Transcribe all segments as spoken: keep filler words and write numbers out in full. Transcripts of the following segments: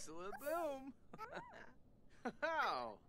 Excellent boom! Oh!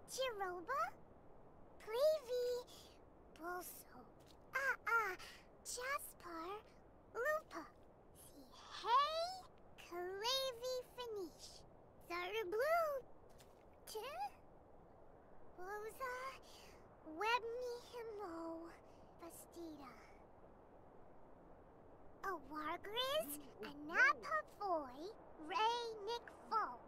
Chiroba, Plevi, Bolso, Ah Ah, Jaspar, Lupa, Si Hey, Kalevi Finish, Zarblue, T, Boza, Webmi Himo, Bastida. A Wargriz, a Napa Boy, Ray Nick Fo.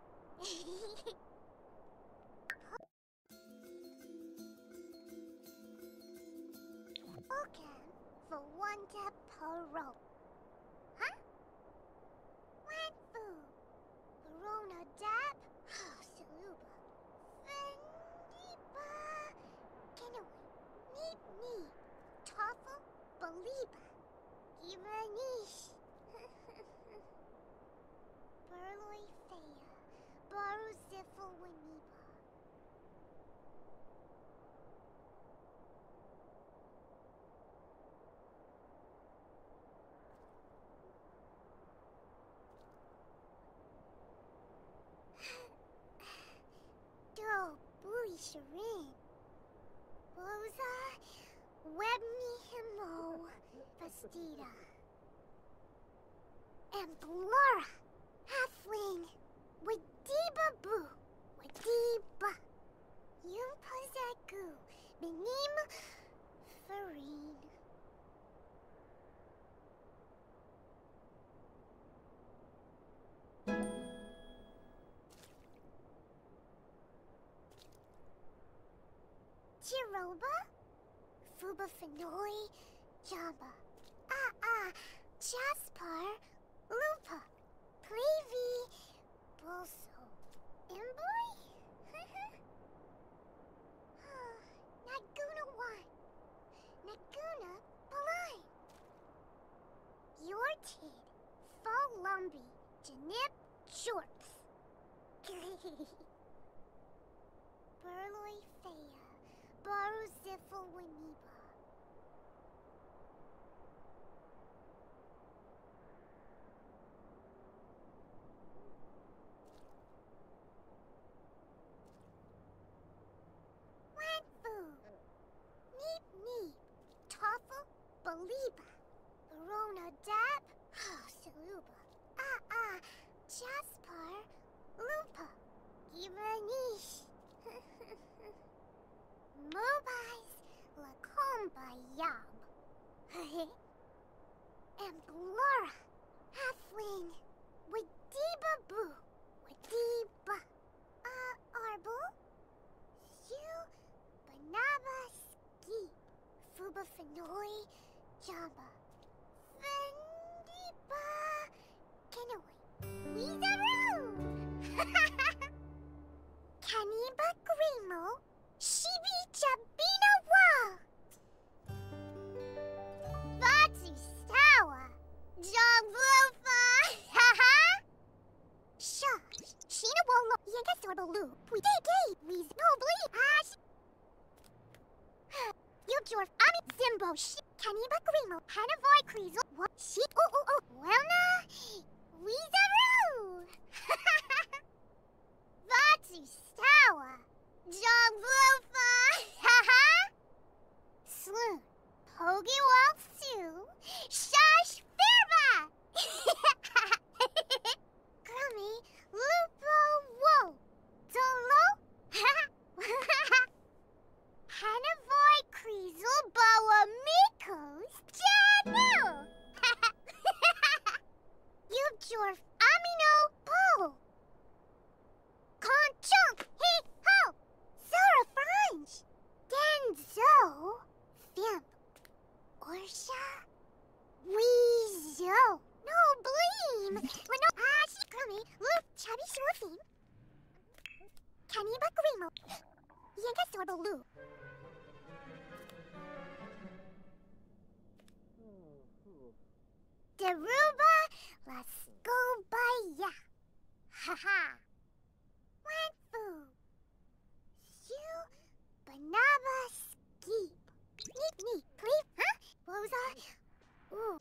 Welcome for one to Paro. Huh? Wanfu. Verona Dap. Oh, Saluba. Fendiba. Kenui. Neep Neep. Toffle. Baliba. Ivanish. Burloy Fea. Baru Ziffle Winiba. Do, Booey Sharin. Boza, Webmi Himo, Bastida. And Blora, Halfling, Wadiba Boo, Wadiba. Yumpazagu, Benim, Farine. Chiroba, Fuba Fenoi, Jamba, Ah Ah, Jaspar, Lupa, Plevi, Bolso, Imboy? Naguna one, Naguna Balai. Your tid, Fall Lumby, Janip Jorts. Burloy Fea. Baru Ziffle Winiba. Wanfu. Neep Neep. Toffle. Baliba. Verona Dap. Oh, Saluba. Ah Ah. Jaspar. Lupa. Ivanish. Mobiles, Lacomba Yob. And Blora, Halfling, Wadiba Boo, Wadiba. Uh, Arble, Shu, Banaba Ski, Fuba Fenoi, Jamba. Fendiba, Kenoi, Weezaroo. Kaniba Grimo. Shibi Chabina Wa! Batsu Stawa! Jog Blufa! Haha! Sha! Shina Wolo! Yanka Sorbalu! We gay gay! We Zobli! Ash! Yukjorf Ami Zimbo! Shi! Kaniba Grimo! Hanavoy Krizel! What? She! Oh oh oh! Well na! Weezaroo! Batsu Stawa! Jog Blufa! Haha! Sloon, Pogi Wall Sue, Shush Firba! Crummy, Lupo Wo, Dolo, Hanavoy Krizel Boa Mikos, Janu! Yubjorf Amino Po! Conchunk, He Ho! Zora Frange! Denzo! Fimp! Orsha! Weezo! No Bleem! When no Ashi Crummy! Loop Chubby Surfing! Kaniba Grimo! Yanka Sorbo Lou! Deruba! Let's go by ya! Haha! Wanfu! Shu, Banaba Skeep. Neep Neep, please, huh? Boza. Ooh.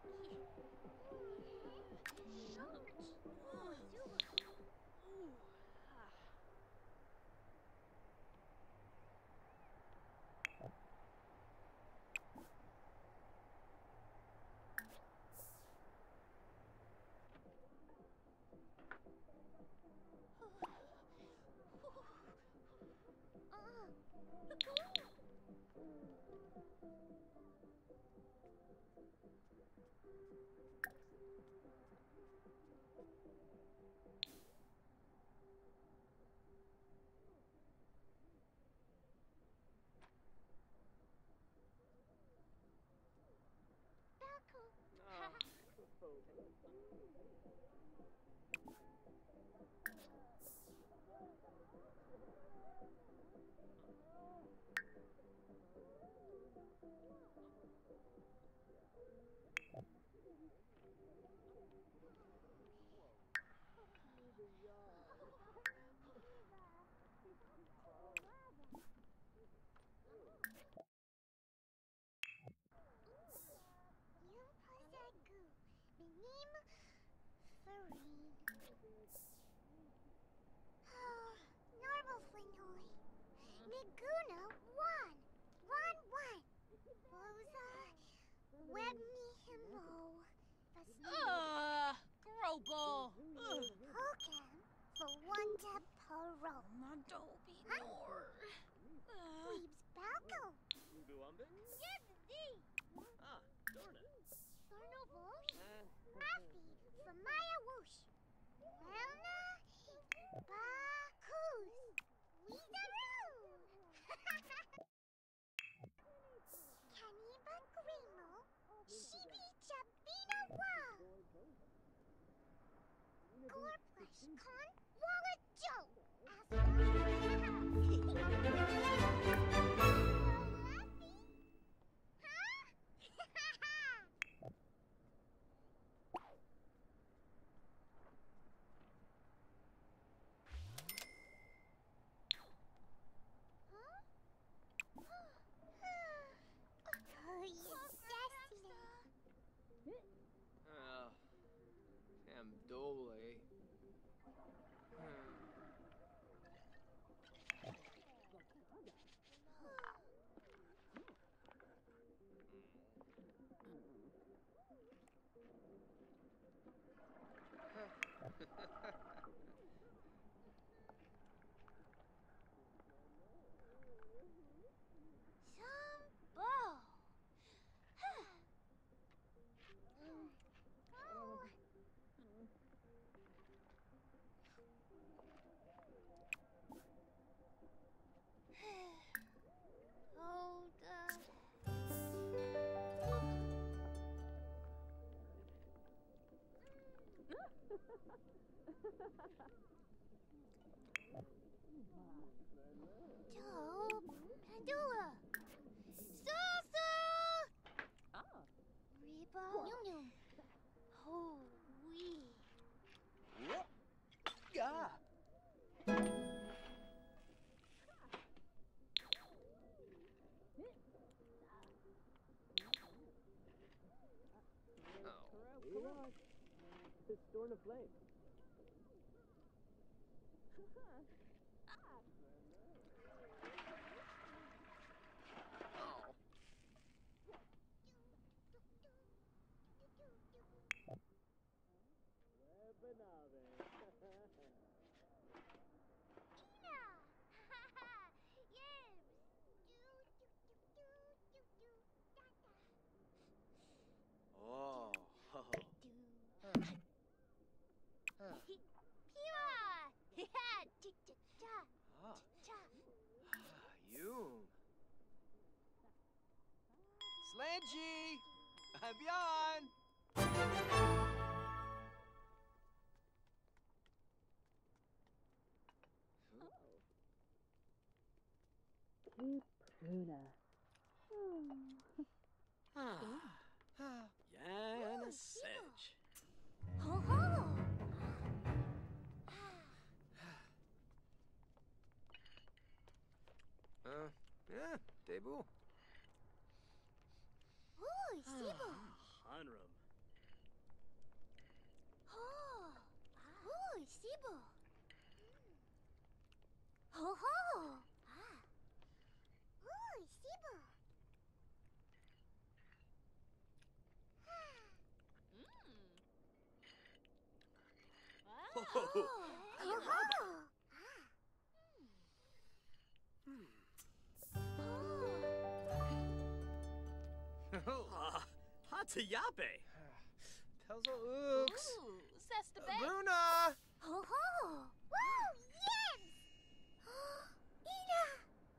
Normal Flinoy. Naguna, one. One, one. Boza, Webney Himo. Ugh, Grobel. Hogan, for one tap parole. Adobe Nor. Weeb's Balco. Yes, indeed. Ah, Dorna. Dorno Bush. Rafi, for Maya Whoosh. Welna, Bakus. Weezaroo. Kaniba Grimo. Shibi Chabina Wow. Gorplush Con Wallet Joe. Oh, am dole. Jumbo. Hold up. Joe, Pandula. Salsa! Ah. Reba, Yum Yum. Oh, wee. Yeah. Oh. It's Storm of Flame. Oh. Ina! Yibs! Do, do, do, do, do, do, da, da. Oh. Do. Huh. Pira! Yeah! Cha, cha, cha. Ah. Cha. Yum. Sledgy! Avion! Pruna. Yana Sedge. Ho ho! Uh, yeah, debut. Ooh, Sibo. Hanrum. Sibo. Ho ho. Ah. Ooh, Sibo. Wow. Ho ho. Oh, Hatayabe. Pelzo Ooks. Ooh, Sesta Bay. Bruna. Ho ho. Wow, yes. Ina.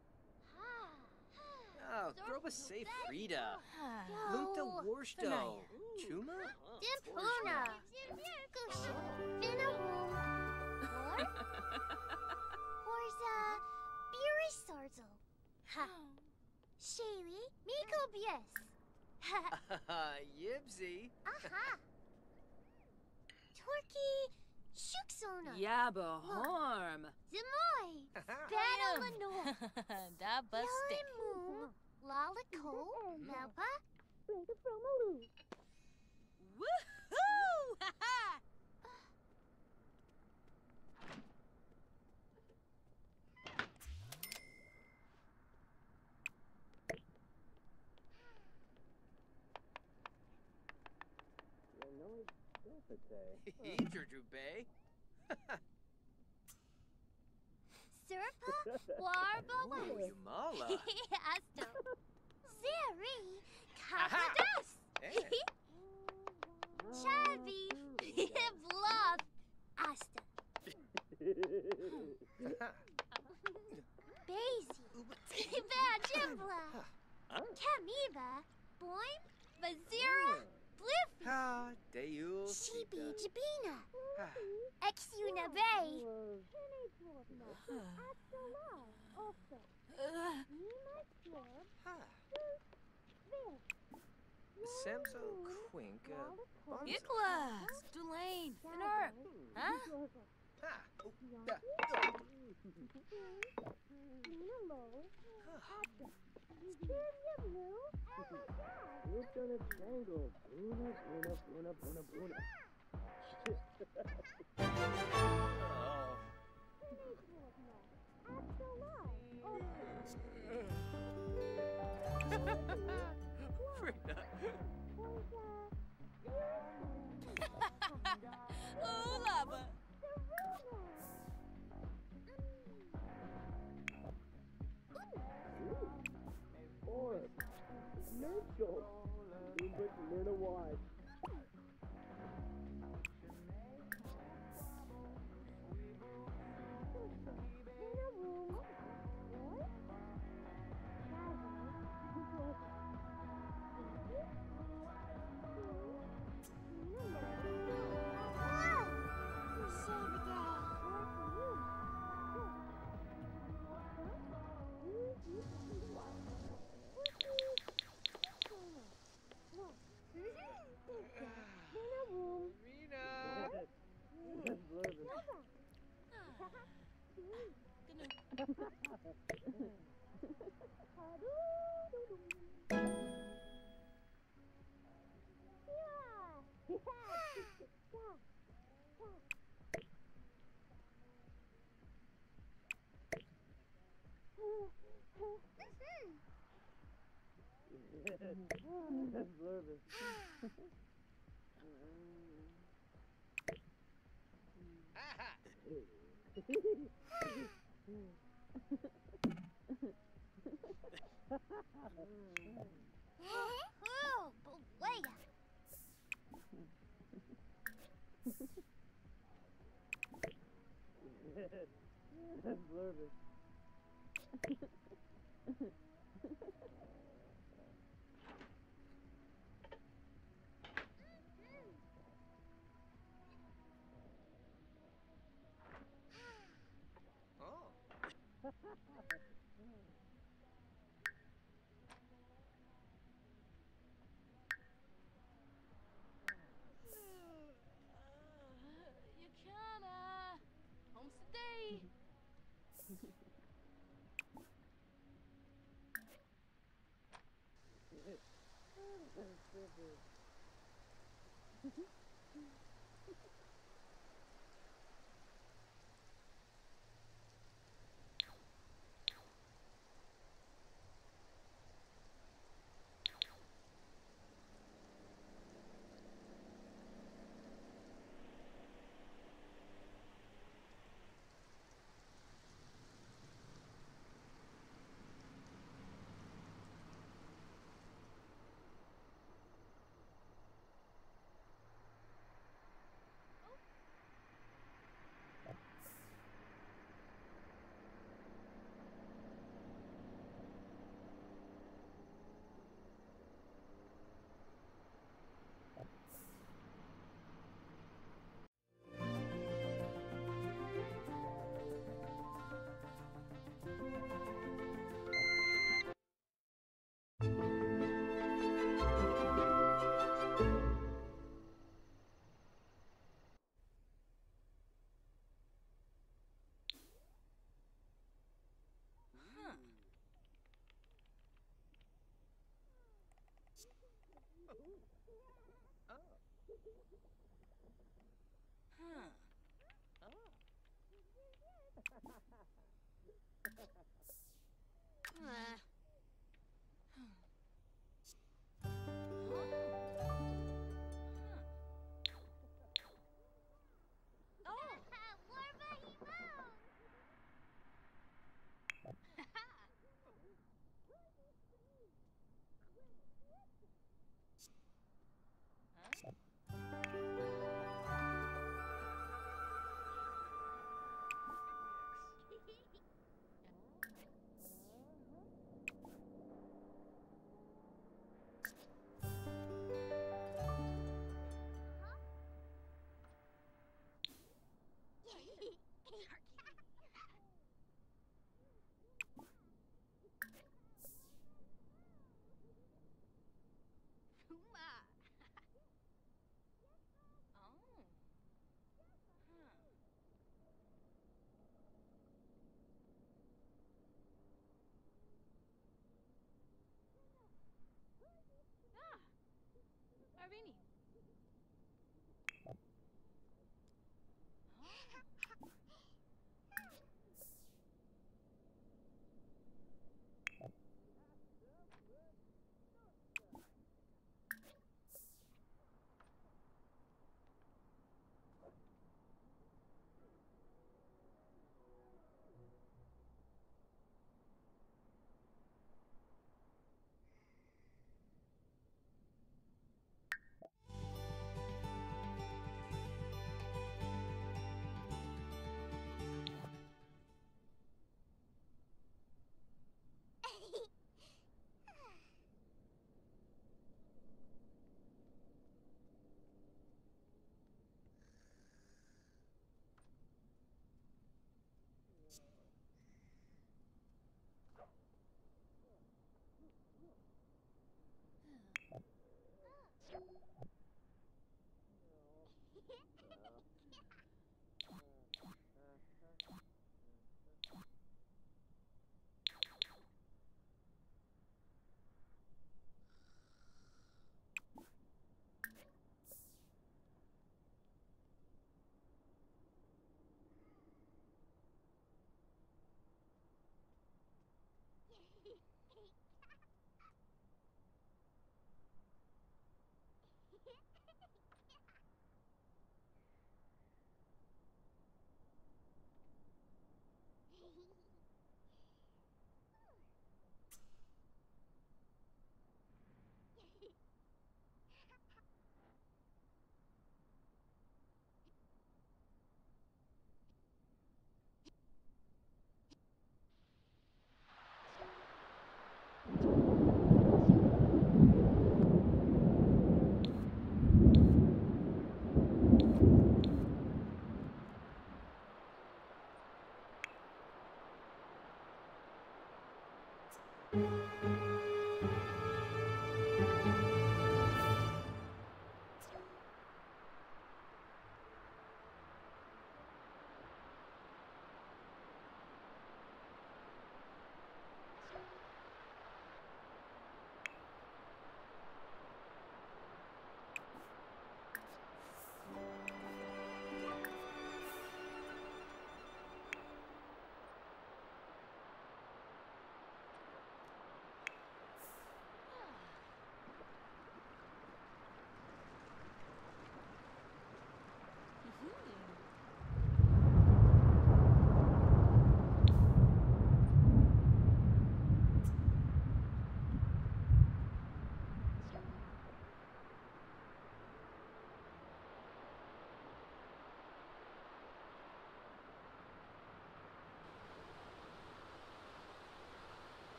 Oh, Groba safe Frida. Yo. Lunta Warsto. Chuma? Dimpuna. Kushu. Vinarum. Or? Horza. Birisarzo. Ha. Shaylee. Miko Bies. Ha. Yibsy. Aha. Turkey. Shuksona. Yabo Horm. Zemoy. Battle Lenore. Da bustic. Yalimu. Lalico. Melpa. Brinka Fromaloo. Woohoo! Ha ha! Idrujube. Serpa. Warba West. Yumala. Asto. Zeri. Kapadas. Eh. Chavi. Bluff. Asta. Basie. Tiba Jimbla. Kamiba. Boim. Vazira. Bliffy. Ha, Deul. Sheepy Jabina. Exuna Bay. Samso Quink. Ikla. Stulain. Finner. Huh? Ha. It's gonna tangle. Bruna, Bruna, Bruna, Bruna, Bruna. Oh. Frida. Ooh, lava. Or Mitchell. But Luna Wise. Oh, Balea. Oh. You can, uh, home today. Huh. Oh. Ah. Irene.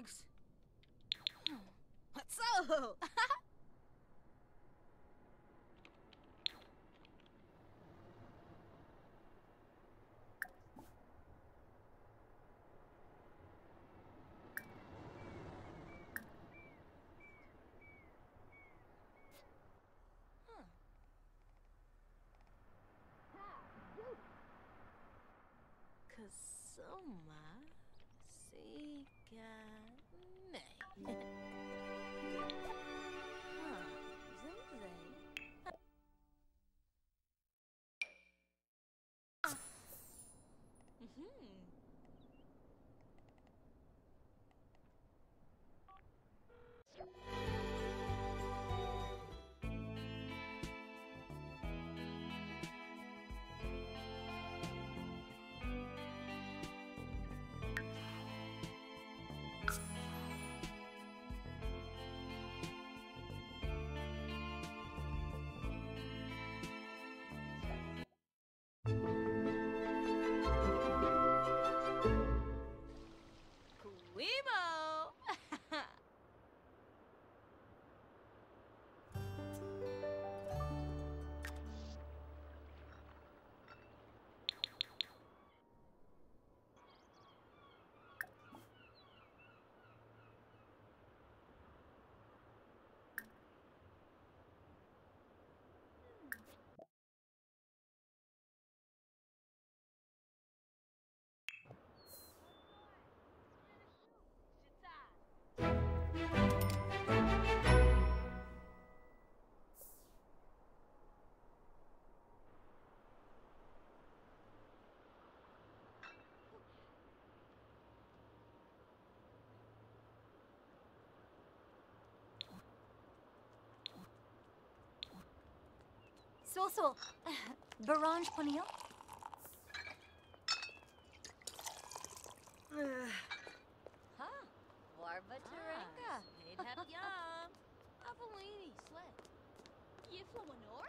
Bugs. What's up? Kasuma Sikane. Huh. Zumzay. Mhm. Kuimo. So-so, Barange Panio? Ha. Warba Taranga. Paid hep yum. Avalini sled. Yiflawanor?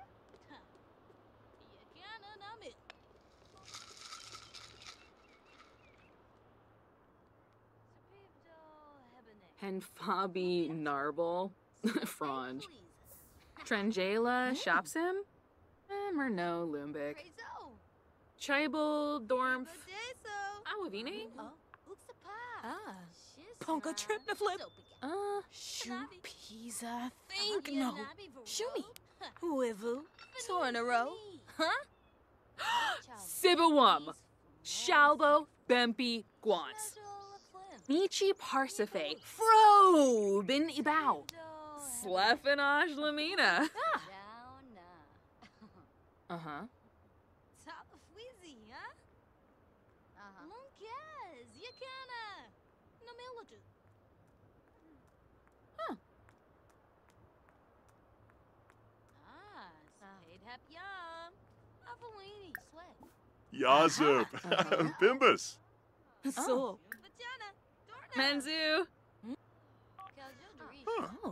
Yakana namit. Sabibdo hebene. And Fabi Narble, Frange. Trangela, Shopsim, eh, Murno, Lumbik. Chibel, Dormf, Awavini. Oh, Uxapa. Ah. Ponka trip na flip. Uh, Shoot, Pisa, Think think no. Shooty. Whoever. Two in a row. Huh? Sibawum, Shalbo, Bempi, Guans. Nichi Parsife, Fro, Bin Ibao. Slefinosh Lamina. Uh-huh. Wheezy, huh? Uh-huh. Lunkez, Yakana. No miladu. Huh. Ah, paid hep yum. Avalini sled. Yazip. Bimbus. So. Vagina. Menzu. Huh. Oh.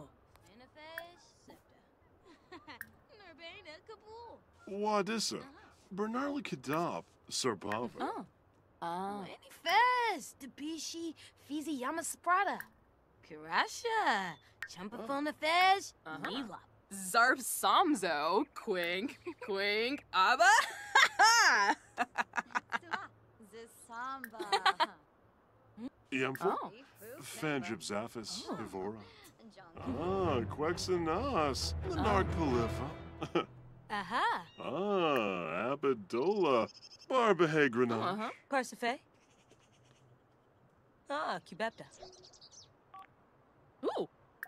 Nurbana Kabul. Wadissa. Bernarli Kadab. Serbava. Oh. Oh. Any fest. Debishi, Fizi Yamasprada. Kirasha. Champafona Fez. Uh-huh. Nila. Zarp Samzo, Quink, Quink, Abba. Zisamba. Yamfo. Oh. Fanjib Zaphis. Oh. Ivora. Ah, Quexanas. Lenard Califa. Aha. Ah, Abidola. Barbahe Grenade. Uh-huh. Parsife. Ah, Cubepta. Ooh.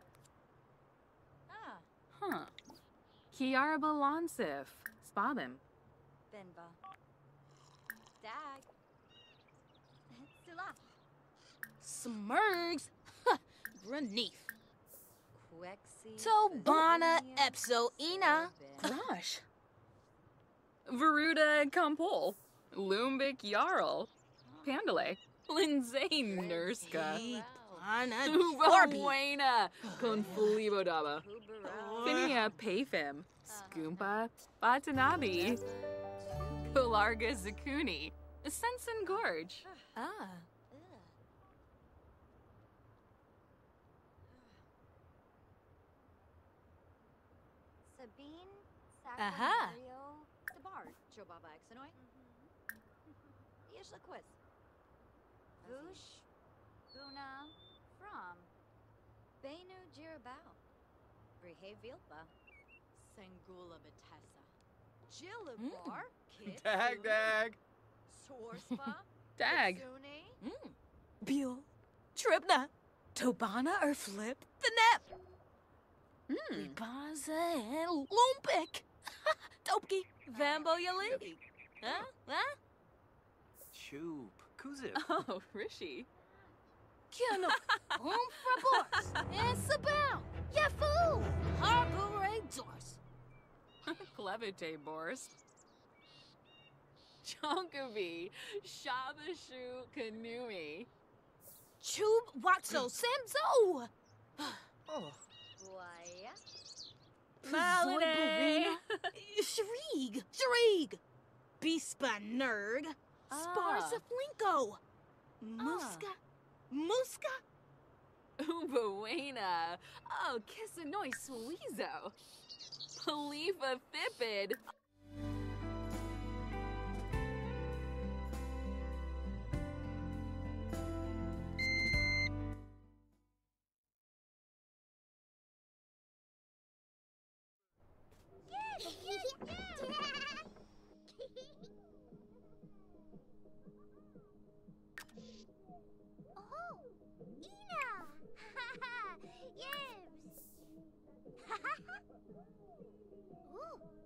Ah, Huh. Kiara Balansif, Spabim. Benba. Dag. Sila. Smurgs. Granif. Quexi. Tobana Epso Ina. Gosh. Veruda Kampol, Lumbik Jarl, Pandale, Lindsay Nurska, Ana Ubahuena, Confulibo Daba, Finia Payfim, Skoompa, Batanabi, Pilarga Zakuni, Sensen Gorge. Ah. Aha. Debar, Jobaba Exanoi. Yeshla quiz. Vush, Buna, from. Benu Jirabao. Brihe Vilpa. Sangula Batessa. Jilabar, Kit. Dag, dag. Sorspa. Dag. Zuni. Mm. Bill, Tribna, Tobana or Flip the Nep. Hmm. Baza and Lumpik. Dopey, Vambo Yali. Huh? Huh? Choop. Kuzip. Oh, Rishi. Kino, home for boys. And Sabel. Yafu. Harbor Doors. Clevite Boris. Chonkavi. Shabashu Kanumi. Chub Watso Samzo. Oh. Why? Malade. Shrieg. Shrieg. Bispa Nerg. Sparsa Flinko. Muska. Muska. Ubawana. Oh, Kissanoi Sweezo. Palifa Thipid. Oh, Ina! Yes! Ooh,